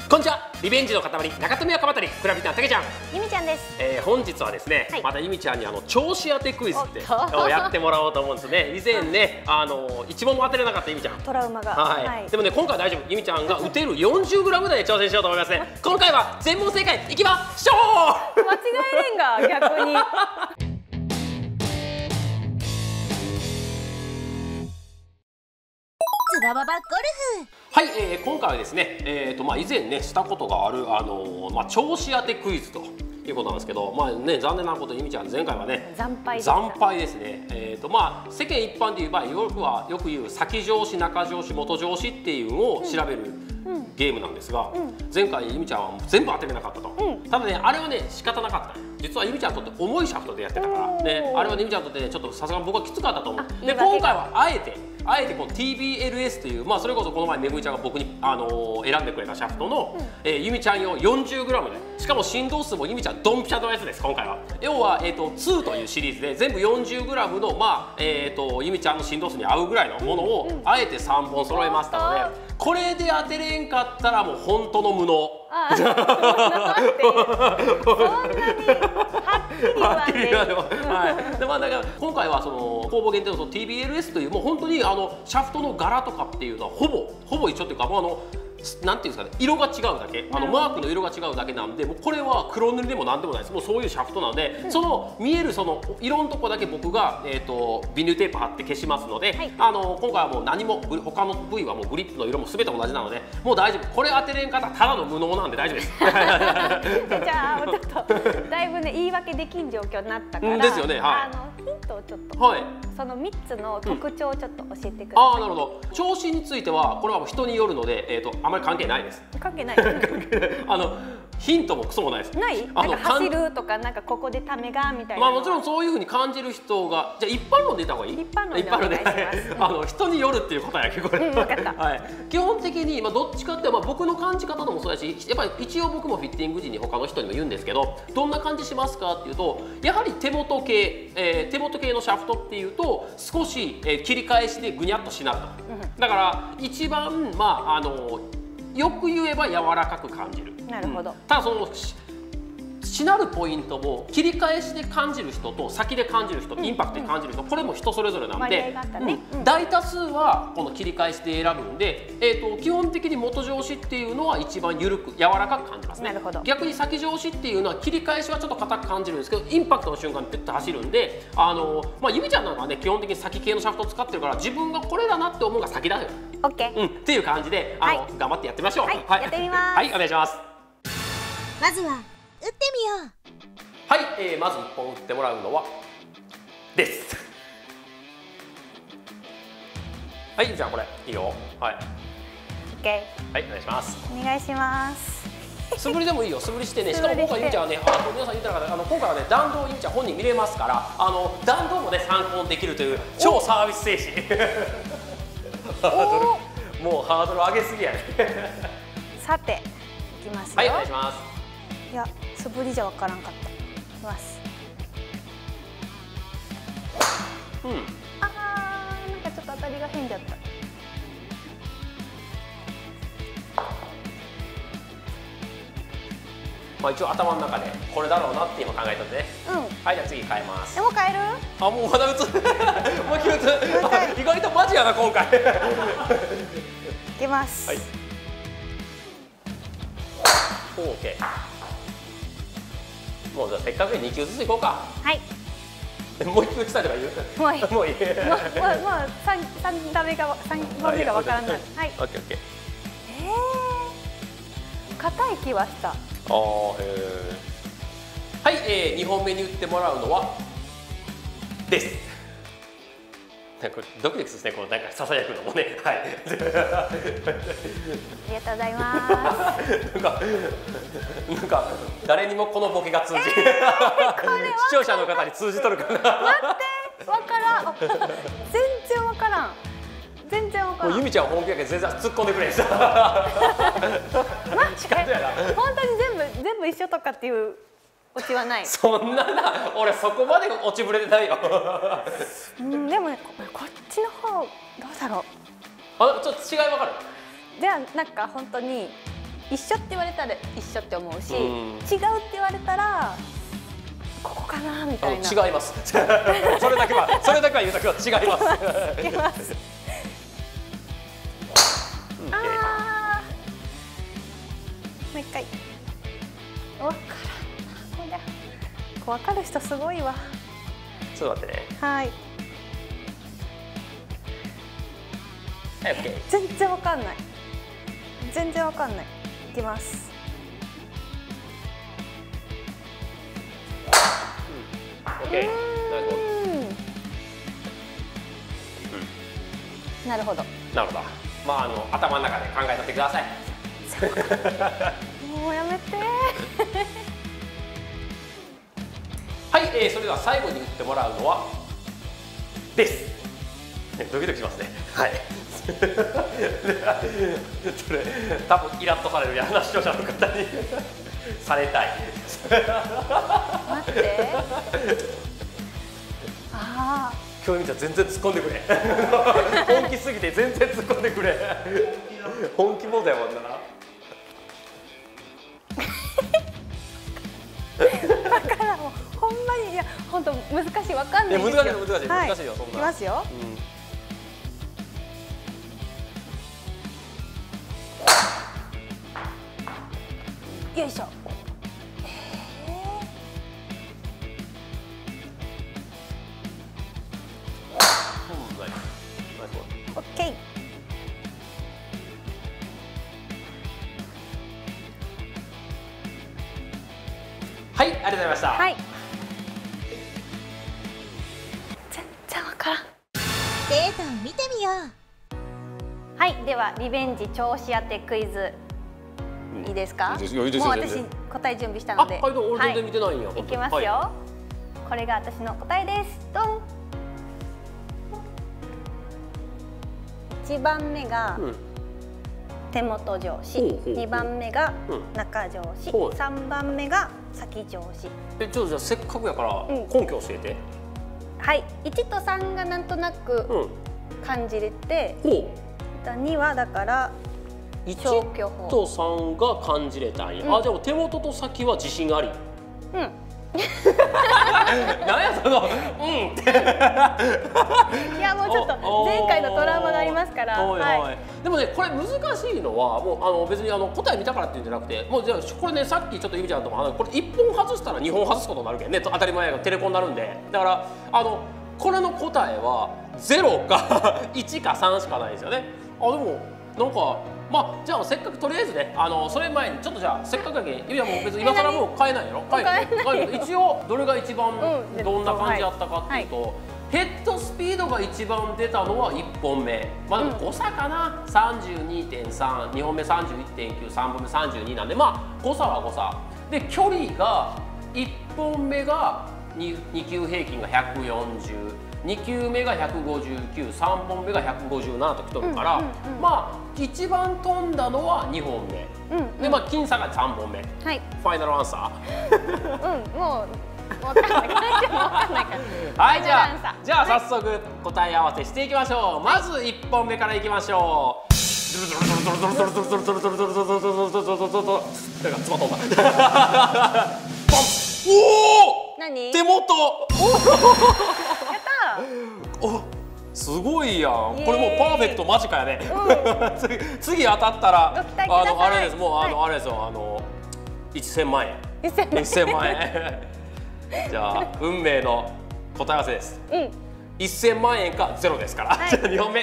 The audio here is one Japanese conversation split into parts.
こんにちは、リベンジの塊、中富岡渡クラビタンたけちゃん。 ゆみちゃんです。 本日はですね、 はい、 またゆみちゃんに調子当てクイズってをやってもらおうと思うんですね。以前ね、一問も当てれなかったゆみちゃん。 トラウマが。 はい。でもね、今回は大丈夫。ゆみちゃんが打てる40グラム台で挑戦しようと思いますね。今回は全問正解いきましょう。 間違えれんが逆に。 ズバババゴルフ。 はい、今回はですね、以前ねしたことがある調子当てクイズということなんですけど、残念なことにゆみちゃん前回はね惨敗ですね。世間一般で言えばよく言う先上司中上司元上司っていうのを調べるゲームなんですが、前回ゆみちゃんは全部当てれなかったと。ただね、あれはね仕方なかった。実はゆみちゃんにとって重いシャフトでやってたからね、あれはゆみちゃんにとってねちょっとさすがに僕はきつかったと思う。で今回はあえてこの TBLS という、それこそこの前めぐみちゃんが僕に、選んでくれたシャフトの、ゆみちゃん用 40g で、しかも振動数もゆみちゃんドンピシャのやつです。今回は要は、2というシリーズで全部 40g の、ゆみちゃんの振動数に合うぐらいのものを、あえて3本揃えましたので、これで当てれんかったらもう本当の無能。 そんなにはっきり言わんで。 だから今回はその公募限定のその TBLS というもう本当にシャフトの柄とかっていうのはほぼ一緒っていうか、なんていうんですかね、色が違うだけ、マークの色が違うだけなんで、もうこれは黒塗りでもなんでもないです。もうそういうシャフトなので、その見えるその色のとこだけ僕がビニールテープ貼って消しますので、今回はもう何も他の部位はもうグリップの色も全て同じなので、もう大丈夫。これ当てれんかったらただの無能なんで大丈夫です。 じゃあちょっとだいぶね言い訳できん状況になったから、 ですよね。はい。 ヒントをちょっと、その3つの特徴をちょっと教えてください。 なるほど。調子についてはこれはもう人によるので、あまり関係ないです。 関係ない。 ヒントもクソもないです。 ない？なんか走るとか、なんかここでためがみたいな。 もちろんそういうふうに感じる人が、じゃあ一般論で言った方がいい？一般論で。人によるっていう答えやけど、これ。 分かった。 はい。基本的にどっちかって僕の感じ方もそうやし、やっぱり一応僕もフィッティング時に他の人にも言うんですけど、どんな感じしますかっていうと、やはり手元系のシャフトっていうと少し切り返しでぐにゃっとしなると。だから一番よく言えば柔らかく感じる。 なるほど。 ただそのしなるポイントも切り返しで感じる人と先で感じる人、インパクトで感じる人、これも人それぞれなんで、大多数はこの切り返しで選ぶんで、基本的に元上司っていうのは一番緩く柔らかく感じますね。逆に先上司っていうのは切り返しはちょっと硬く感じるんですけど、インパクトの瞬間にピュッと走るんで、ゆみちゃんなんかはね基本的に先系のシャフトを使ってるから、自分がこれだなって思うが先だよ。 オッケー。 っていう感じで頑張ってやってみましょう。 はい、やってみます。 はい、お願いします。 まずは打ってみよう。 はい、まず1本打ってもらうのはです。はい、じゃあこれいいよ。はい。 オッケー。はい、お願いします。 お願いします。 素振りでもいいよ。素振りしてね。しかも今回ゆみちゃんはね、皆さん言ったら今回はね弾道ゆみちゃん本人見れますから、弾道もね参考にできるという超サービス精神。もうハードル上げすぎやね。 さていきますよ。 はい、お願いします。 いや、素振りじゃわからんかった。いきます。なんかちょっと当たりが変じゃった。 一応頭の中でこれだろうなって今考えたんでね。はい、じゃあ次変えます。 もう変える？ もうまだ打つ。もう打つ。意外とマジやな今回。いきます。 はい。オーケー。もうじゃあせっかく2球ずついこうか。 はい。 もう1球打ちたいとか言う？もういい。もういい。 もう3打目が3本目がわからない。はい。 オッケーオッケー。 硬い気はした。 はい、2本目に打ってもらうのはです。これドキドキですね、このなんかささやくのもね。はい。 ありがとうございます。 なんか誰にもこのボケが通じる。視聴者の方に通じとるかな。 待って、わからん。全然わからん。全然わからん。 もうゆみちゃん本気やけど全然突っ込んでくれんさ。 マジで？本当に全部一緒とかっていうオチはない。 そんな俺そこまで落ちぶれてないよ。 でもね、こっちの方どうだろう。 ちょっと違いわかる？ じゃあなんか本当に一緒って言われたら一緒って思うし、 うん違うって言われたらここかなみたいな。 違いますそれだけは言うときは違いますいきます。あー、もう一回。わからんなこりゃ。わかる人すごいわ。 ちょっと待ってね。 はい。 はい、オッケー。 全然わかんない。全然わかんない。いきます。 オッケー。 なるほど。 なるほど。まあ頭の中で考えとってください。 もうやめてはい、それでは最後に打ってもらうのはです。ドキドキしますね。はい。それ多分イラッとされるやな、視聴者の方にされたい。 待って。ああ。 今日みたい全然突っ込んでくれ。本気すぎて全然突っ込んでくれ。本気モードやもんな。 だからもうほんまにいや本当難しいわかんないですよ。 難しいよそんな。 いきますよ。よいしょ。オッケー。 はい、ありがとうございました。 はい。全然わからん。 データを見てみよう。 はい、ではリベンジ調子当てクイズ。いいですか？ いいですよ、いいですもうよ。 私答え準備したので。 はい、俺全然見てないんや。 いきますよ。これが私の答えです。ドン。1番目が手元上司、2番目が中上司、3番目が先上司。 ちょっとじゃあせっかくやから根拠教えて。 はい、1と3がなんとなく感じれて、2はだから消去法。 1と3が感じれたんや。あ、でも手元と先は自信あり。 うん。 なんやそのって。 いやもうちょっと前回のトラウマがありますから。はい。 でもね、これ難しいのはもう別に答え見たからっていうんじゃなくて、もうじゃあこれね、さっきちょっとゆみちゃんともこれ1本外したら2本外すことになるけんね、当たり前がテレコになるんで、だからこれの答えは0か1か3しかないですよね。でもなんか。まあじゃあせっかくとりあえずね、それ前にちょっとじゃあせっかくやけん、いやもう別に今更もう変えないやろ。一応どれが一番どんな感じやったかっていうと、ヘッドスピードが一番出たのは1本目。まあでも誤差かな。32.3、2本目 31.9、3本目32なんで、まあ誤差は誤差で、距離が1本目が2球平均が140。2球目が159、3本目が157ときとるから、まあ一番飛んだのは2本目、でまあ僅差が3本目。はい。ファイナルアンサー。 もう分かんない。分かんないから。 はい、じゃあ早速答え合わせしていきましょう。まず1本目からいきましょう。だからつま飛んだ。ポン。おお。 何？ 手元。 やったー。お、すごいやん。これもうパーフェクト間近やね。次当たったらあれです。もうあれですよ。1000万円。1000万円。じゃあ運命の答え合わせです。1000万円かゼロですから。じゃあ2本目。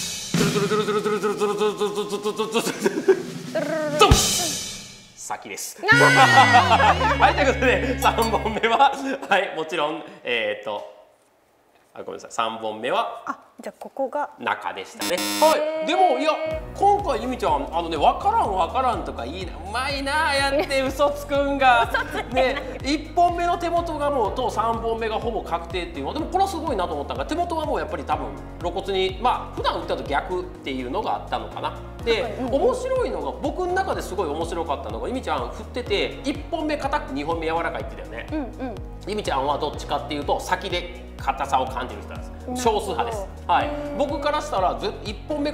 先です。はい、ということで3本目ははいもちろんごめんなさい、3本目はじゃあここが中でしたね。はい。でもいや今回ゆみちゃんね、分からんとかいいな、うまいなやって嘘つくんがね、1本目の手元がもうと3本目がほぼ確定っていうのでもこれはすごいなと思ったのが、手元はもうやっぱり多分露骨にまあ普段打ったと逆っていうのがあったのかな。で面白いのが僕の中ですごい面白かったのが、ゆみちゃん振ってて1本目硬く2本目柔らかいって言ったよね。ゆみちゃんはどっちかっていうと先で硬さを感じる人なんです。少数派です。はい。僕からしたら1本目が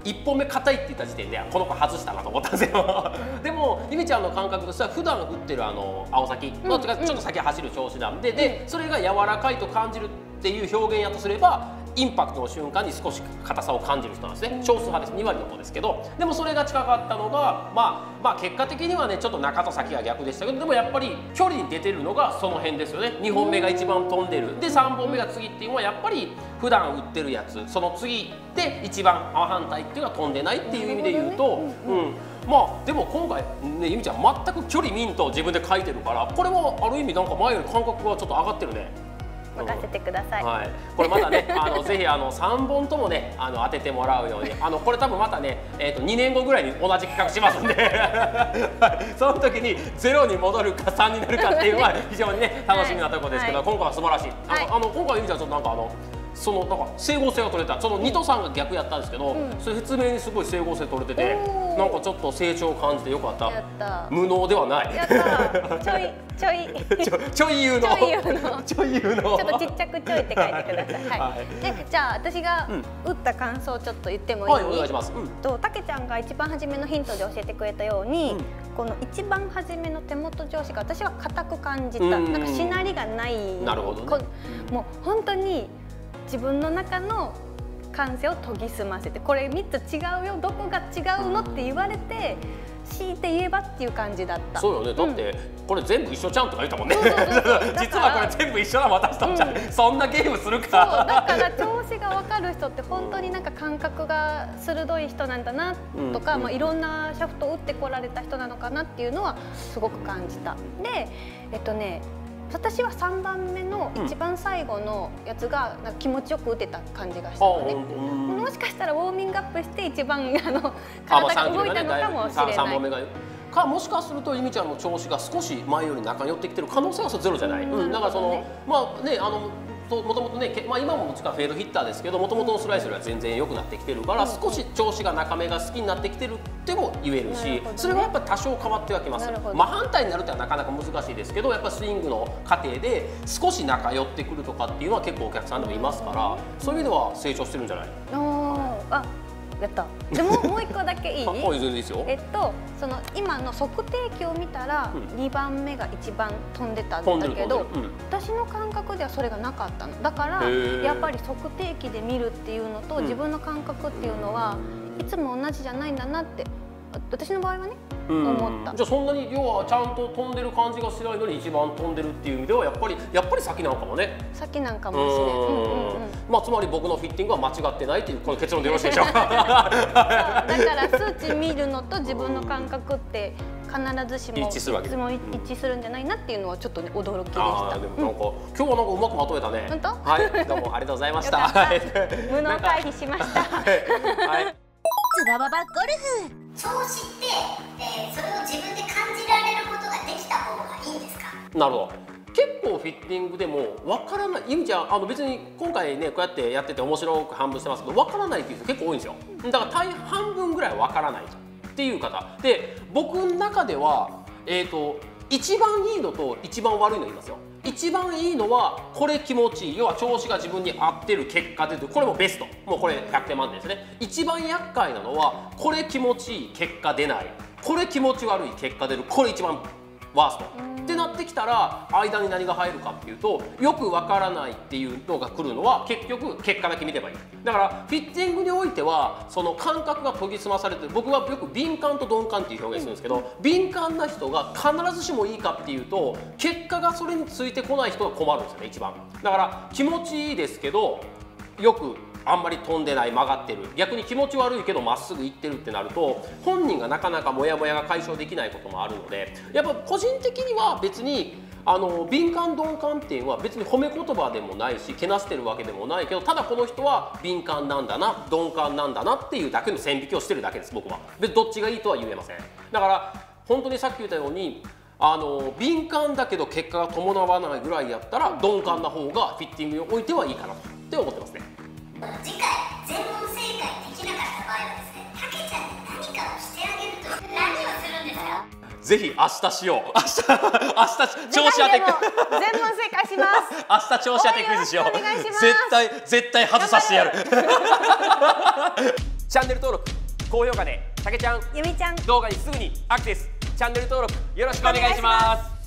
1本目硬いって言った時点でこの子外したなと思ったんですよでもゆみちゃんの感覚としては普段打ってる青崎のちょっと先走る調子なんで、それが柔らかいと感じるっていう表現やとすればインパクトの瞬間に少し硬さを感じる人なんですね。少数派です、2割の方ですけど、でもそれが近かったのがまあ結果的にはねちょっと中と先が逆でしたけど、でもやっぱり距離に出てるのがその辺ですよね。2本目が一番飛んでるで3本目が次っていうのはやっぱり普段打ってるやつ、その次で一番真反対っていうのが飛んでないっていう意味で言うと、まあでも今回ねゆみちゃん全く距離見んと自分で書いてるから、これはある意味なんか前より感覚がちょっと上がってるね。 任せてください。 はい、これまたねぜひ3本ともね当ててもらうようにこれ多分またね、2年後ぐらいに同じ企画しますんでその時に0に戻るか3になるかっていうのは非常にね楽しみなところですけど、今回は素晴らしい。今回ゆみちゃんちょっとなんかそのなんか整合性が取れた、その2と3が逆やったんですけど、それ説明にすごい整合性取れてて、なんかちょっと成長を感じてよかった。無能ではない。 やったちょい言うのちょい言うのちょっとちっちゃくちょいって書いてください。はい。でじゃあ私が打った感想をちょっと言ってもいい？はい、 お願いします。 たけちゃんが一番初めのヒントで教えてくれたように、この一番初めの手元上司が私は硬く感じた。なんかしなりがない。 なるほどね。 もう本当に自分の中の感性を研ぎ澄ませて、これ3つ違うよ、どこが違うのって言われて強いて言えばっていう感じだった。 そうよね、だってこれ全部一緒ちゃんとか言ったもんね。実はこれ全部一緒な私とじゃそんなゲームするか。 そうだから調子が分かる人って本当になんか感覚が鋭い人なんだなとか、いろんなシャフトを打ってこられた人なのかなっていうのはすごく感じた。で私は3番目の一番最後のやつがなんか気持ちよく打てた感じがしたのね。もしかしたらウォーミングアップして一番体が動いたのかもしれない。 3本目がかもしかするとゆみちゃんの調子が少し前より中に寄ってきてる可能性はゼロじゃない。だからそのまあねもともとね、今ももちろんフェードヒッターですけど、もともとのスライスよりは全然良くなってきてるから、少し調子が中目が好きになってきてるっても言えるし、それはやっぱ多少変わってはきます。真反対になるってのはなかなか難しいですけど、やっぱスイングの過程で少し中寄ってくるとかっていうのは結構お客さんでもいますから、そういう意味では成長してるんじゃない？ やった。でももう一個だけいい？ 全然いいですよ。 その今の測定器を見たら2番目が一番飛んでたんだけど、私の感覚ではそれがなかったの。だからやっぱり測定器で見るっていうのと自分の感覚っていうのはいつも同じじゃないんだなって私の場合はね思った。 じゃあそんなに要はちゃんと飛んでる感じがしないのに一番飛んでるっていう意味ではやっぱり先なんかもね。 先なんかもしれん。 つまり僕のフィッティングは間違ってないっていうこの結論でよろしいでしょうか。だから数値見るのと自分の感覚って必ずしも一致するわけで、 いつも一致するんじゃないなっていうのはちょっとね驚きでした。 でもなんか今日はなんかうまくまとめたね。 本当？ はい、どうもありがとうございました。 無能回避しました。 はい。つばばばゴルフ。 調子って、それを自分で感じられることができた方がいいんですか？ なるほど。結構フィッティングでも分からない、ゆみちゃん別に今回ねこうやってやってて面白く半分してますけど分からないっていう人結構多いんですよ。だから半分ぐらい分からないっていう方で、僕の中では一番いいのと一番悪いの言いますよ。一番いいのはこれ気持ちいい、要は調子が自分に合ってる結果で、これもベスト、もうこれ100点満点ですね。一番厄介なのはこれ気持ちいい結果出ない、これ気持ち悪い結果出る、これ一番ワーストってなってきたら間に何が入るかっていうと、よくわからないっていうのが来るのは結局結果だけ見ればいい。だからフィッティングにおいてはその感覚が研ぎ澄まされてる。僕はよく敏感と鈍感っていう表現するんですけど、敏感な人が必ずしもいいかっていうと結果がそれについてこない人が困るんですよね一番。だから気持ちいいですけどよくあんまり飛んでない、曲がってる、逆に気持ち悪いけどまっすぐ行ってるってなると本人がなかなかモヤモヤが解消できないこともあるので、やっぱ個人的には別に敏感鈍感っていうのは別に褒め言葉でもないしけなしてるわけでもないけど、ただこの人は敏感なんだな鈍感なんだなっていうだけの線引きをしてるだけです僕は。別にどっちがいいとは言えません。だから本当にさっき言ったように敏感だけど結果が伴わないぐらいやったら鈍感な方がフィッティングにおいてはいいかなって思ってますね。 次回全問正解できなかった場合はですね、たけちゃんに何かをしてあげると何をするんですか？ ぜひ明日しよう。明日調子当て全問正解します。 明日調子当てクイズしよう。 お願いします。 絶対外させてやる。 チャンネル登録高評価でたけちゃんゆみちゃん動画にすぐにアクセス。チャンネル登録よろしくお願いします。